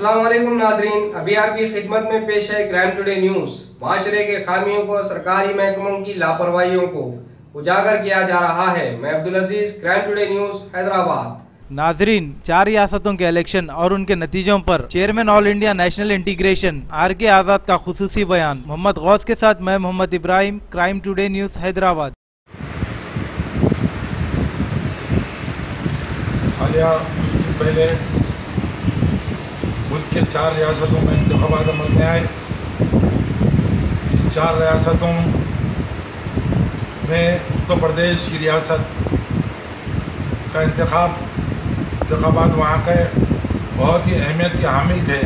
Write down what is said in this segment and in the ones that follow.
अस्सलाम वालेकुम नाज़रीन, अभी आपकी खिदमत में पेश है क्राइम टुडे न्यूज़। माशरे के खामियों को, सरकारी महकमों की लापरवाहियों को उजागर किया जा रहा है। मैं Abdul Aziz, crime today news, Hyderabad. नाजरीन, 4 रियासतों के इलेक्शन और उनके नतीजों पर chairman all India national integration RK Azad का खुसूसी बयान। मोहम्मद गौस के साथ मैं Mohammad Ibrahim, crime today news, Hyderabad. हालिया कुछ दिन पहले मुल्क के 4 रियासतों में इंतखाबात अमल में आए। इन 4 रियासतों में उत्तर प्रदेश की रियासत का इंतखाबात वहाँ के बहुत ही अहमियत के हामिल थे।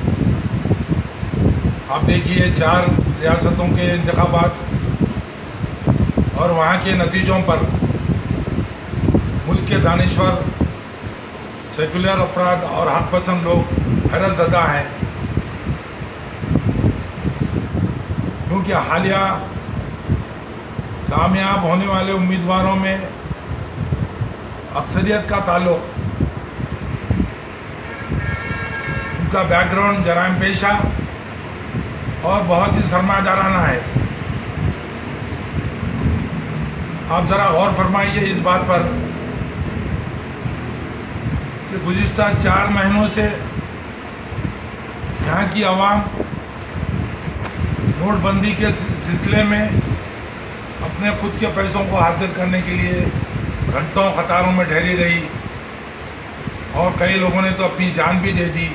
आप देखिए 4 रियासतों के इंतखाबात और वहाँ के नतीजों पर मुल्क के दानिश्वर, सेकुलर अफराद और हक पसंद लोग हैरत ज़दा हैं, क्योंकि हालिया कामयाब होने वाले उम्मीदवारों में अक्सरियत का ताल्लुक़ उनका बैकग्राउंड जराइम पेशा और बहुत ही सरमायादाराना है। आप ज़रा गौर फरमाइए इस बात पर कि गुज़िश्ता 4 महीनों से यहाँ की आवाम नोटबंदी के सिलसिले में अपने खुद के पैसों को हासिल करने के लिए घंटों कतारों में ठहरी रही और कई लोगों ने तो अपनी जान भी दे दी।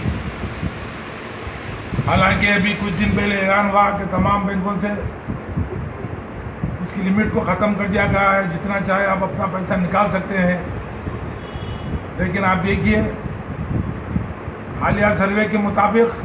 हालांकि अभी कुछ दिन पहले ऐलान हुआ कि तमाम बैंकों से उसकी लिमिट को ख़त्म कर दिया गया है, जितना चाहे आप अपना पैसा निकाल सकते हैं। लेकिन आप देखिए हालिया सर्वे के मुताबिक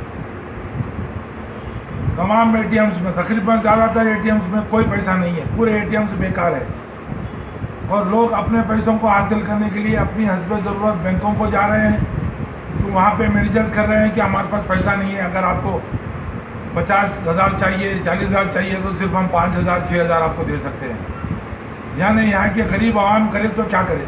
तमाम ATMs में, तकरीबन ज़्यादातर ATMs में कोई पैसा नहीं है, पूरे ATMs बेकार है और लोग अपने पैसों को हासिल करने के लिए अपनी हस्ब ज़रूरत बैंकों को जा रहे हैं। तो वहाँ पे मैनेजर्स कर रहे हैं कि हमारे पास पैसा नहीं है, अगर आपको 50,000 चाहिए, 40,000 चाहिए तो सिर्फ हम 5,000 6,000 आपको दे सकते हैं। यानी यहाँ के गरीब आवाम करे तो क्या करे।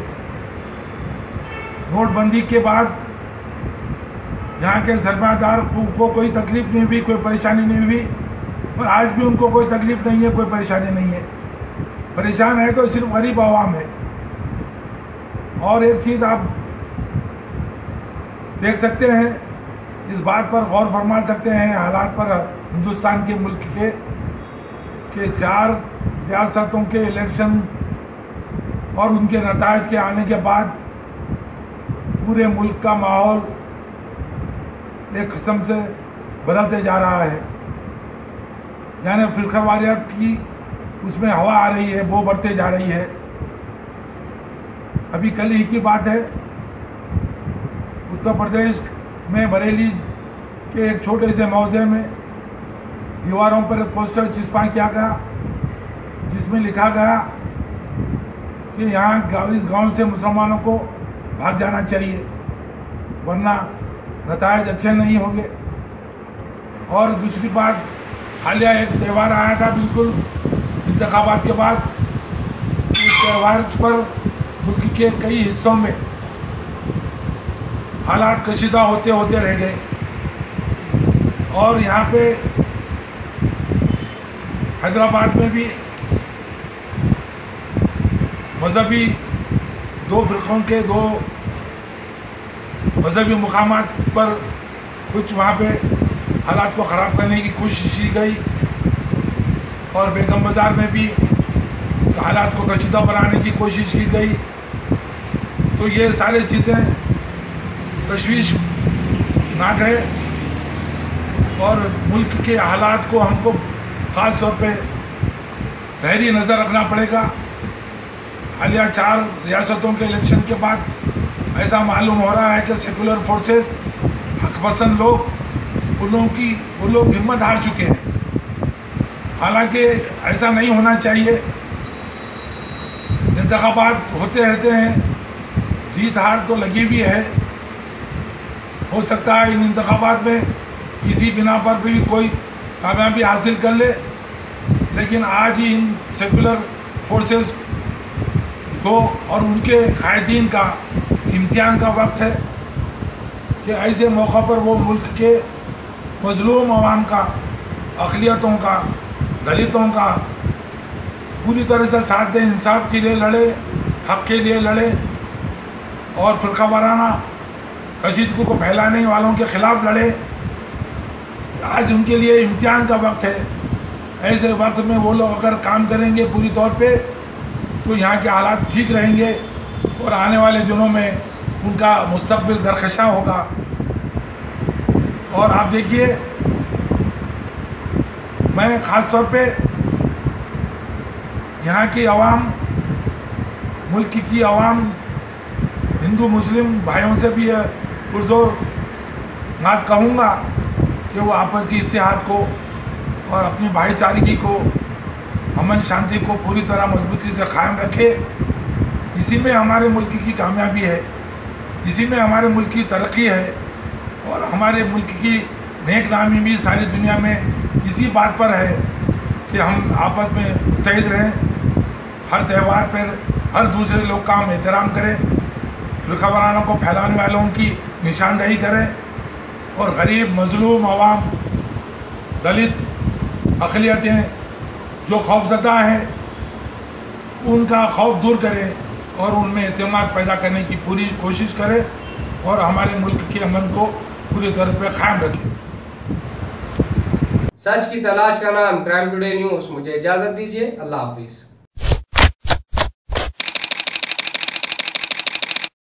नोटबंदी के बाद यहाँ के सरमायादार को कोई तकलीफ नहीं हुई, कोई परेशानी नहीं हुई और आज भी उनको कोई तकलीफ नहीं है, कोई परेशानी नहीं है। परेशान है तो सिर्फ गरीब आवाम है। और एक चीज़ आप देख सकते हैं, इस बात पर गौर फरमा सकते हैं हालात पर हिंदुस्तान के मुल्क के 4 रियासतों के इलेक्शन और उनके नतायज के आने के बाद पूरे मुल्क का माहौल एक किस्म से बदलते जा रहा है। यानी फिरकावारियत की उसमें हवा आ रही है, वो बढ़ते जा रही है। अभी कल ही की बात है, उत्तर प्रदेश में बरेली के एक छोटे से मौजे में दीवारों पर एक पोस्टर चिपका किया गया जिसमें लिखा गया कि यहाँ इस गांव से मुसलमानों को भाग जाना चाहिए वरना नतायज अच्छे नहीं होंगे। और दूसरी बात, हालिया एक त्यौहार आया था बिल्कुल इंतखाबात के बाद। इस त्यौहार पर मुल्क के कई हिस्सों में हालात कशीदा होते होते रह गए और यहाँ पे हैदराबाद में भी मजहबी 2 फ़िरक़ों के 2 मजहबी मुकामात पर कुछ वहाँ पे हालात को ख़राब करने की कोशिश की गई और बेगम बाज़ार में भी हालात को कशीदा बनाने की कोशिश की गई। तो ये सारी चीज़ें तशवीशनाक है और मुल्क के हालात को हमको ख़ास तौर पे गहरी नज़र रखना पड़ेगा। हालिया 4 रियासतों के इलेक्शन के बाद ऐसा मालूम हो रहा है कि सेकुलर फोर्सेस, हक पसंद लोग, वो लोग हिम्मत हार चुके हैं। हालांकि ऐसा नहीं होना चाहिए। इंतखाबात होते रहते हैं, जीत हार तो लगी हुई है। हो सकता है इन इंतखाबात में किसी बिना पर भी कोई कामयाबी हासिल कर ले, लेकिन आज ही इन सेकुलर फोर्सेस को और उनके कायदीन का इम्तिहान का वक्त है। कि ऐसे मौक़ों पर वो मुल्क के मज़लूम अवाम का, अक़लियतों का, दलितों का पूरी तरह से साथ दें, इंसाफ के लिए लड़े, हक़ के लिए लड़े और फ़िरक़ा वाराना कशीदगी को फैलाने वालों के ख़िलाफ़ लड़े। आज उनके लिए इम्तिहान का वक्त है। ऐसे वक्त में वो लोग अगर काम करेंगे पूरी तौर पे तो यहाँ के हालात ठीक रहेंगे और आने वाले दिनों में उनका मुस्तक़बिल दरख़शा होगा। और आप देखिए, मैं ख़ास तौर पे यहाँ की आवाम, मुल्क की आवाम, हिंदू मुस्लिम भाइयों से भी पुरज़ोर बात कहूँगा कि वो आपसी इत्तेहाद को और अपनी भाईचारगी को, अमन शांति को पूरी तरह मजबूती से कायम रखे। इसी में हमारे मुल्क की कामयाबी है, इसी में हमारे मुल्क की तरक्की है और हमारे मुल्क की नेक नामी भी सारी दुनिया में इसी बात पर है कि हम आपस में मुत्तहिद रहें, हर त्यौहार पर हर दूसरे लोग का हम एहतराम करें, फ़िरक़ा वाराना को फैलाने वालों की निशानदेही करें और गरीब मज़लूम अवाम, दलित, अक़लियतें जो खौफज़दा हैं उनका खौफ दूर करें और उनमें एतमाद पैदा करने की पूरी कोशिश करें और हमारे मुल्क के अमन को पूरी तरह पे कायम रखें। सच की तलाश का नाम क्राइम टुडे न्यूज़। मुझे इजाज़त दीजिए। अल्लाह हाफिज़।